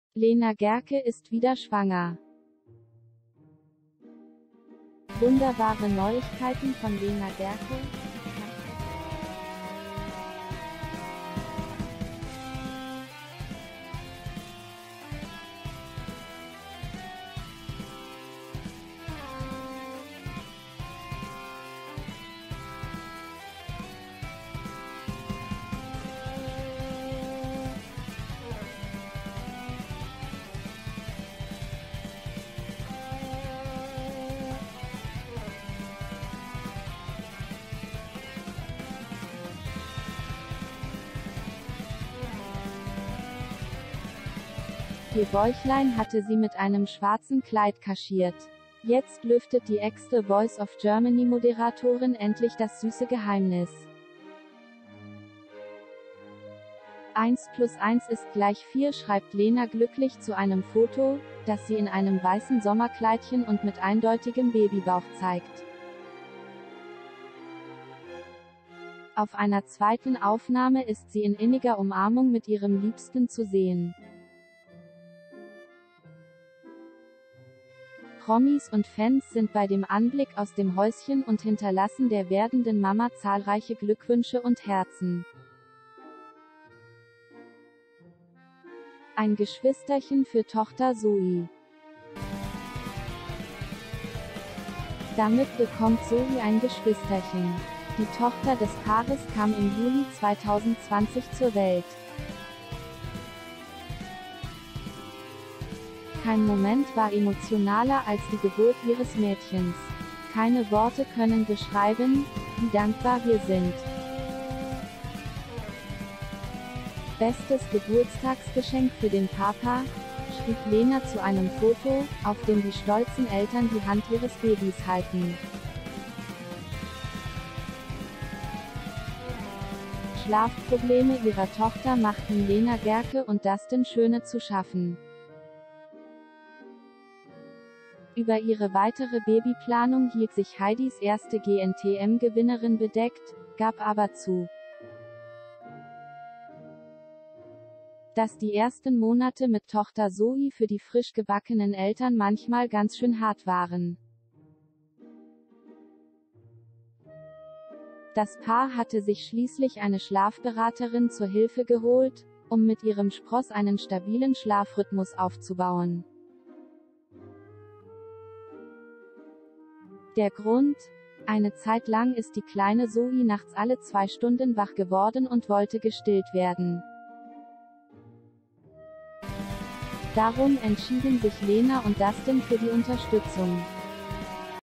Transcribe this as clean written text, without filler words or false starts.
Lena Gercke ist wieder schwanger. Wunderbare Neuigkeiten von Lena Gercke. Ihr Bäuchlein hatte sie mit einem schwarzen Kleid kaschiert. Jetzt lüftet die ex-The Voice of Germany Moderatorin endlich das süße Geheimnis. 1+1 ist gleich 4, schreibt Lena glücklich zu einem Foto, das sie in einem weißen Sommerkleidchen und mit eindeutigem Babybauch zeigt. Auf einer zweiten Aufnahme ist sie in inniger Umarmung mit ihrem Liebsten zu sehen. Promis und Fans sind bei dem Anblick aus dem Häuschen und hinterlassen der werdenden Mama zahlreiche Glückwünsche und Herzen. Ein Geschwisterchen für Tochter Zoe. Damit bekommt Zoe ein Geschwisterchen. Die Tochter des Paares kam im Juli 2020 zur Welt. Kein Moment war emotionaler als die Geburt ihres Mädchens. Keine Worte können beschreiben, wie dankbar wir sind. Bestes Geburtstagsgeschenk für den Papa, schrieb Lena zu einem Foto, auf dem die stolzen Eltern die Hand ihres Babys halten. Schlafprobleme ihrer Tochter machten Lena Gercke und Dustin Schöne zu schaffen. Über ihre weitere Babyplanung hielt sich Heidis erste GNTM-Gewinnerin bedeckt, gab aber zu, dass die ersten Monate mit Tochter Zoe für die frisch gebackenen Eltern manchmal ganz schön hart waren. Das Paar hatte sich schließlich eine Schlafberaterin zur Hilfe geholt, um mit ihrem Spross einen stabilen Schlafrhythmus aufzubauen. Der Grund? Eine Zeit lang ist die kleine Zoe nachts alle 2 Stunden wach geworden und wollte gestillt werden. Darum entschieden sich Lena und Dustin für die Unterstützung.